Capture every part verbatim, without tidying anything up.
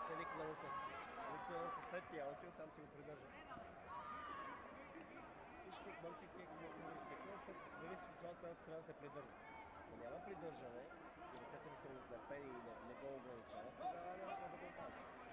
те никога не са. Никога не са след тялото и оттам си го придържат. Всички мъртви кик зависи от това, това трябва да се придържа. Ако няма придържане и ръцете му са отлепени и не, не го ограничават, тогава няма да го правят.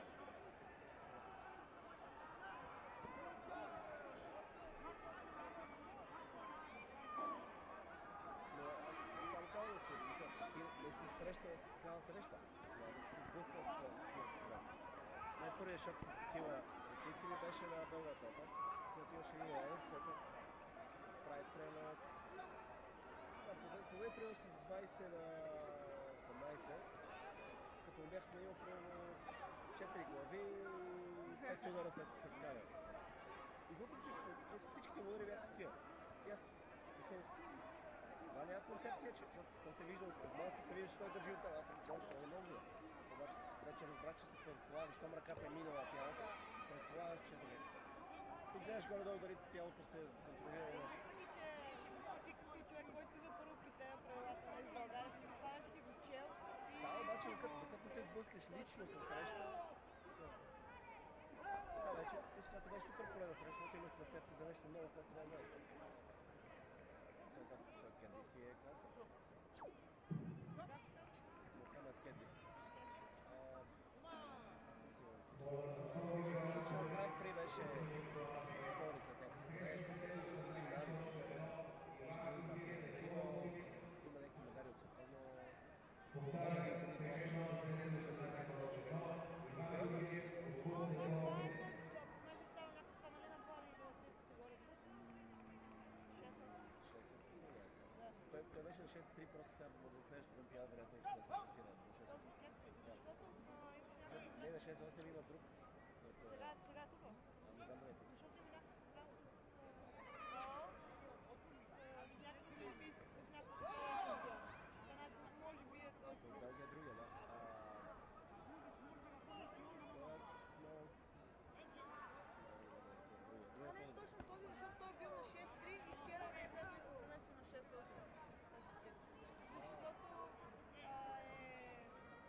Казвам сте, ти не си срещал с такава среща, не да си се сблъскал с такова състезание. Най-първият шок с такива ръкици ми беше на Белгатопа, който имаше един ранец, който прави примерно... Поне примерно с двайсет на осемнайсет, като ми бяхме имал примерно четири глави и пет удара след такава. И въпреки всичко, всичките удари бяха такива. И аз мисля, това няма концепция, че то се вижда от малко се вижда, че той държи от това. Аз не много много. Обаче вече разбрах, че се предполага, щом ръката е минала тялото, предполагаш, че държи. И гледаш горе-долу дали тялото се контролира. Въпреки, че ти като човек, който за първо питае правилата в България, ще това ще си го чел. Да, обаче докато се сблъскаш лично със среща, сега вече това беше супер полезна среща, защото имаш концепция за нещо много, което не е много. Къде си е класа? Мохамед Кеди. Лично Гран При беше втори след някакви финали. Интенсивно има някакви медали от света, но може би ако ни злато. Понеже става някаква нали на два или от двете категории. Той, той беше на шест три, просто сега в следващата олимпиада вероятно иска да се класира. Този Кетри, защото имаше някакъв... Не, на шест осем има друг. Сега, сега е тук. Не знам дали е тук. Защото има някакъв проблем с гол, с някакъв олимпийски, с някакъв световен шампион. Може би е този. В Белгия е другия, да. Но не е точно този, защото той е бил на шест три и вчера не е влезло и се премести на шест осем. Защото а, е...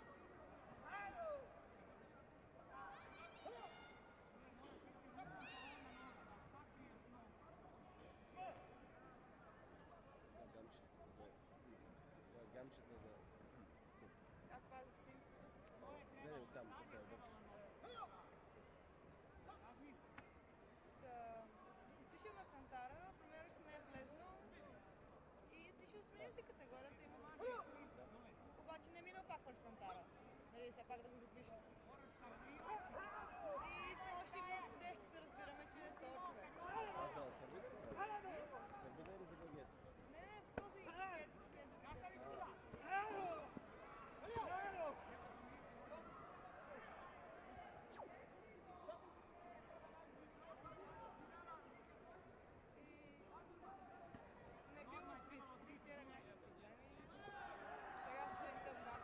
Гамчета за... А това за син? Не, не, оттам, тук е обаче. Ти ще има кантара, примерно си не е влезнал и ти ще сменил си категорията, има си си. Обаче не минал пак през кантара. Нали, все пак да го запишем. И с нощи в къде ще се разбираме, че е този човек. А за Сърбина ли? Сърбина или за Белгиец? Не, не, с този Белгиец. Не бил в списък, вчера някакви проблеми. Сега сутринта пак.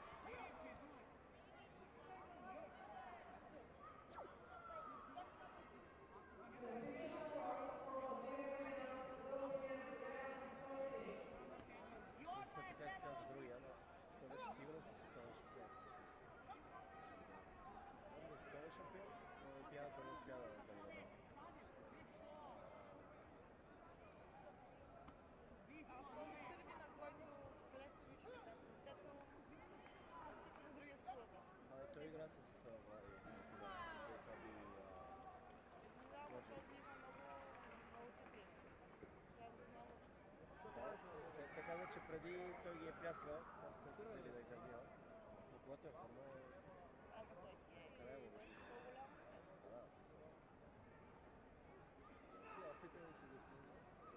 Също така иска за другия, но той беше сигурно със световен шампион. Може да е световен шампион, но олимпиадата не успя да занимава. А този сърбина, който Плесович, дето на другия скулата. Той игра с Влади. Това би... Да, но този има много, много тъпли. Сега го знам Да, те казват, че преди той ги е пляскал, после те са взели да изървила. Но когато е форма е... Ако той си е... Къде е Той си по-голям. Да, че са... Си опитен да си го изпълня.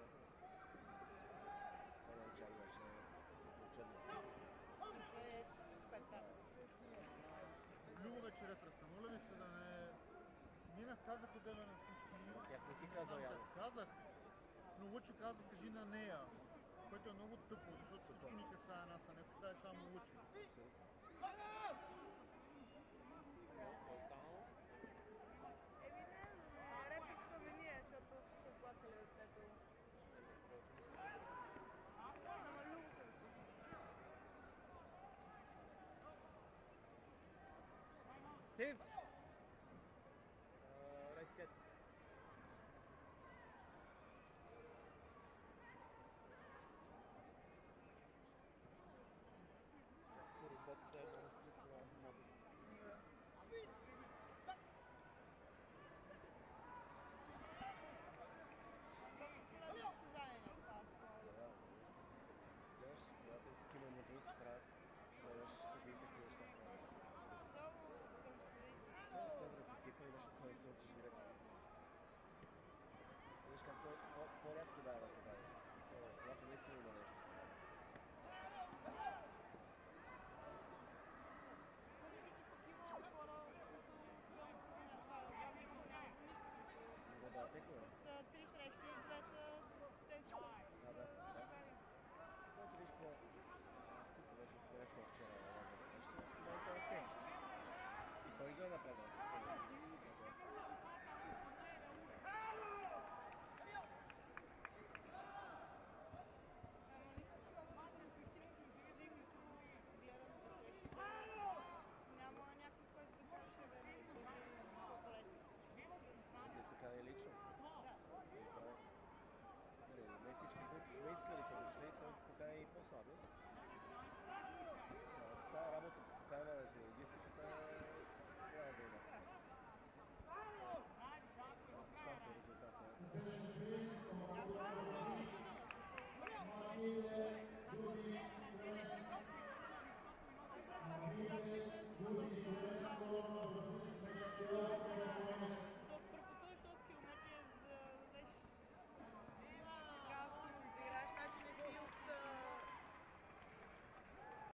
Това не е чак беше учебно. Това е спектакъл. Любо вече рефреста, моля ви се да не... Ние казах отдеве на всички. Тях не си казал явно. Казах, но Лъчо каза, кажи на нея, което е много тъпо, защото всичко ни касае нас, а не касае само Лъчо. Какво е станало? Еми не, не, репиката ми ние, защото са се плакали от ето. Ама любо се Стив! Райт хед. Робот се едно включва мозък. Доста полезно състезание е това скоро. Да, гледаш, когато такива мъжовици правят, гледаш съдиите какви неща правят. Особено към съдиите. Сега сме в екипа и нещо такова да се учиш директно. Виж как по- по- по-рядко дава наказание. Мисля, когато наистина има нещо. Може би, че пък има хора, които прямо познават това, явно не познават за нищо смисъл. Не го дава текове. Са три срещи и две са тези Да, да, да. наказания. Който виж по... Аз ти се беше по-лесно вчера на една среща, но в момента е окей. И той го е напреднал.